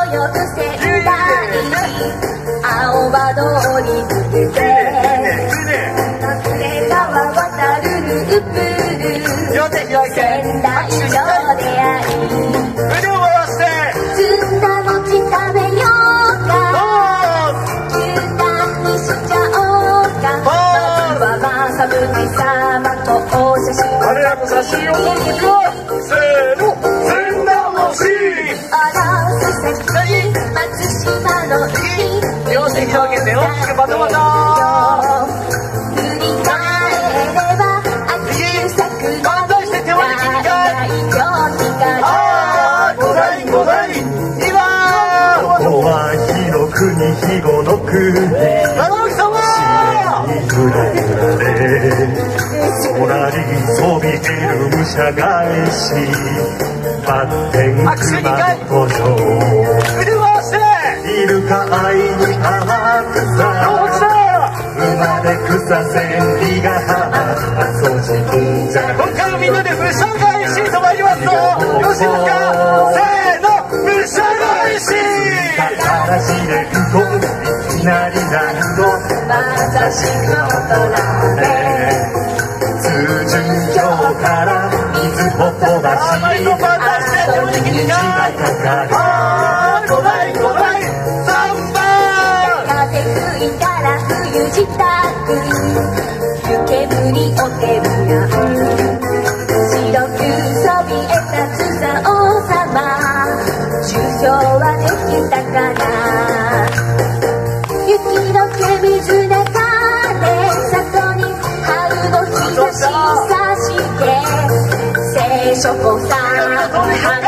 よく仙台青葉通り抜けて隠れ川渡るループ仙台の出会いずんだ餅食べようか牛タンにしちゃおうかまずはまさむじ様とお写真彼らの写真を撮るときはせーのずんだ餅おろす先松島の海両手広げて大きくバタバタ振り返れば秋桜万歳して手を握りかいあー5台5台2番ここは火の国肥後の国長尾様ゆらゆらで空にそびえる武者返しバッテン熊の古城腕回してイルカ愛に天草馬で草千里が浜阿蘇神社今回もみんなで武者返しと参りますぞよろしいですかせーの武者返し嵐で行こういきなり何度まさしく大人で通順橋から水ほとばしあまりの万歳して手を握りかいかかるあー5台5台3番風吹いたら冬支度湯煙おけぶやん白くそびえたつさ王様首相はできたかな雪の毛水中で里に春の日差し差して聖書子さん